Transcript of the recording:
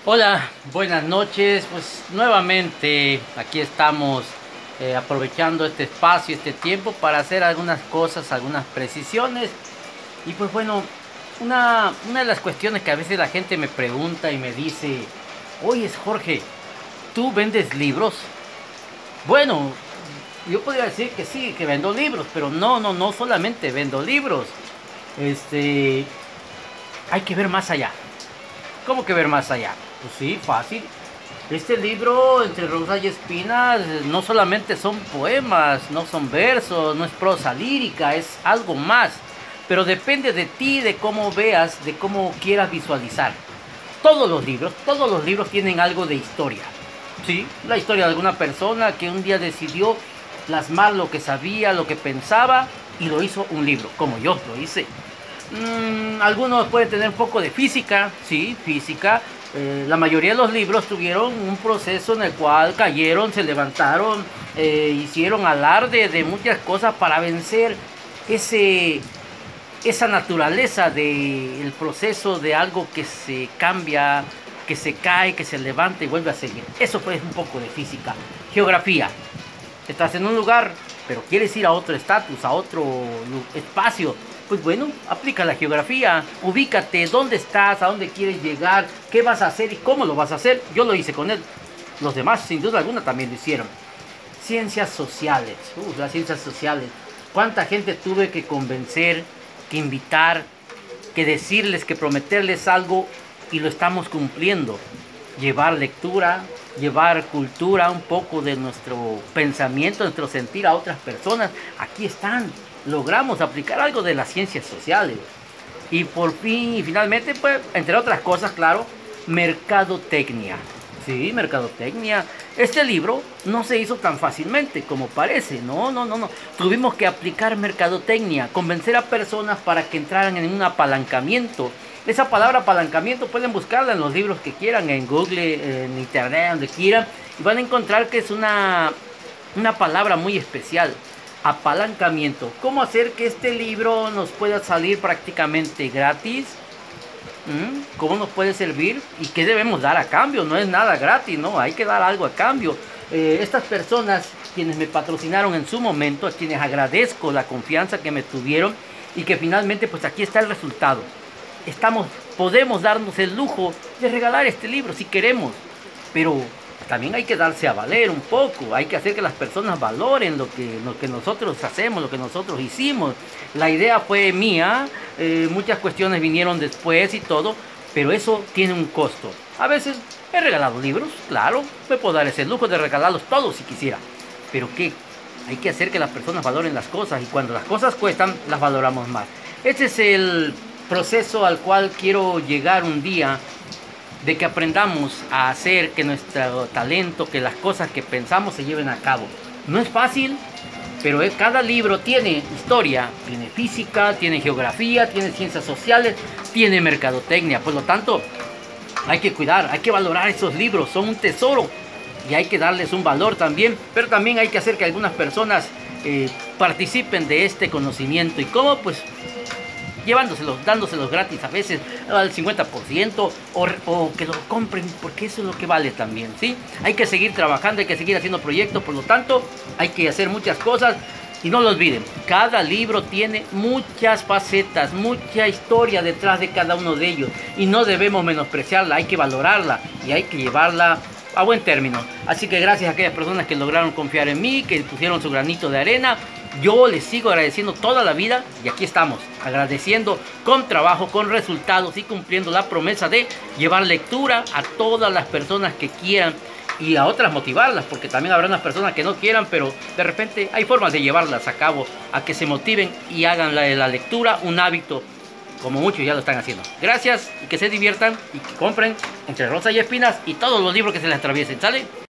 Hola, buenas noches. Pues nuevamente aquí estamos aprovechando este espacio, este tiempo para hacer algunas cosas, algunas precisiones. Y pues bueno, una de las cuestiones que a veces la gente me pregunta y me dice, oye Jorge, ¿tú vendes libros? Bueno, yo podría decir que sí, que vendo libros, pero no solamente vendo libros. Este, Hay que ver más allá. ¿Cómo que ver más allá? Pues sí, fácil. Este libro, Entre Rosas y Espinas, no solamente son poemas, no son versos, no es prosa lírica, es algo más. Pero depende de ti, de cómo veas, de cómo quieras visualizar. Todos los libros tienen algo de historia. Sí, la historia de alguna persona que un día decidió plasmar lo que sabía, lo que pensaba y lo hizo un libro, como yo lo hice. Algunos pueden tener un poco de física, sí, física. La mayoría de los libros tuvieron un proceso en el cual cayeron, se levantaron, hicieron alarde de muchas cosas para vencer ese, esa naturaleza del proceso de algo que se cambia, que se cae, que se levanta y vuelve a seguir. Eso pues un poco de física. Geografía. Estás en un lugar, pero quieres ir a otro estatus, a otro espacio. Pues bueno, aplica la geografía, ubícate, dónde estás, a dónde quieres llegar, qué vas a hacer y cómo lo vas a hacer. Yo lo hice con él. Los demás, sin duda alguna, también lo hicieron. Ciencias sociales. Las ciencias sociales. ¿Cuánta gente tuve que convencer, que invitar, que decirles, que prometerles algo y lo estamos cumpliendo? Llevar lectura, llevar cultura, un poco de nuestro pensamiento, nuestro sentir a otras personas. Aquí están. Logramos aplicar algo de las ciencias sociales. Y por fin, y finalmente, pues, entre otras cosas, claro, mercadotecnia. Sí, mercadotecnia. Este libro no se hizo tan fácilmente como parece. No. Tuvimos que aplicar mercadotecnia, convencer a personas para que entraran en un apalancamiento. Esa palabra apalancamiento pueden buscarla en los libros que quieran, en Google, en Internet, donde quieran. Y van a encontrar que es una palabra muy especial. Apalancamiento. ¿Cómo hacer que este libro nos pueda salir prácticamente gratis? ¿Cómo nos puede servir? ¿Y qué debemos dar a cambio? No es nada gratis, ¿no? Hay que dar algo a cambio. Estas personas, quienes me patrocinaron en su momento, a quienes agradezco la confianza que me tuvieron y que finalmente, pues aquí está el resultado. Podemos darnos el lujo de regalar este libro si queremos, pero también hay que darse a valer un poco, hay que hacer que las personas valoren lo que nosotros hacemos, lo que nosotros hicimos. La idea fue mía, muchas cuestiones vinieron después y todo, pero eso tiene un costo. A veces he regalado libros, claro, me puedo dar ese lujo de regalarlos todos si quisiera, pero ¿qué? Hay que hacer que las personas valoren las cosas y cuando las cosas cuestan, las valoramos más. Este es el proceso al cual quiero llegar un día, de que aprendamos a hacer que nuestro talento, que las cosas que pensamos se lleven a cabo. No es fácil, pero cada libro tiene historia, tiene física, tiene geografía, tiene ciencias sociales, tiene mercadotecnia. Por lo tanto, hay que cuidar, hay que valorar esos libros, son un tesoro y hay que darles un valor también, pero también hay que hacer que algunas personas participen de este conocimiento. ¿Y cómo? Pues llevándoselos, dándoselos gratis a veces al 50% o que lo compren, porque eso es lo que vale también, ¿sí? Hay que seguir trabajando, hay que seguir haciendo proyectos, por lo tanto, hay que hacer muchas cosas y no lo olviden, cada libro tiene muchas facetas, mucha historia detrás de cada uno de ellos y no debemos menospreciarla, hay que valorarla y hay que llevarla a buen término. Así que gracias a aquellas personas que lograron confiar en mí, que pusieron su granito de arena. Yo les sigo agradeciendo toda la vida y aquí estamos, agradeciendo con trabajo, con resultados y cumpliendo la promesa de llevar lectura a todas las personas que quieran y a otras motivarlas, porque también habrá unas personas que no quieran, pero de repente hay formas de llevarlas a cabo, a que se motiven y hagan la lectura un hábito, como muchos ya lo están haciendo. Gracias y que se diviertan y que compren Entre Rosas y Espinas y todos los libros que se les atraviesen, ¿sale?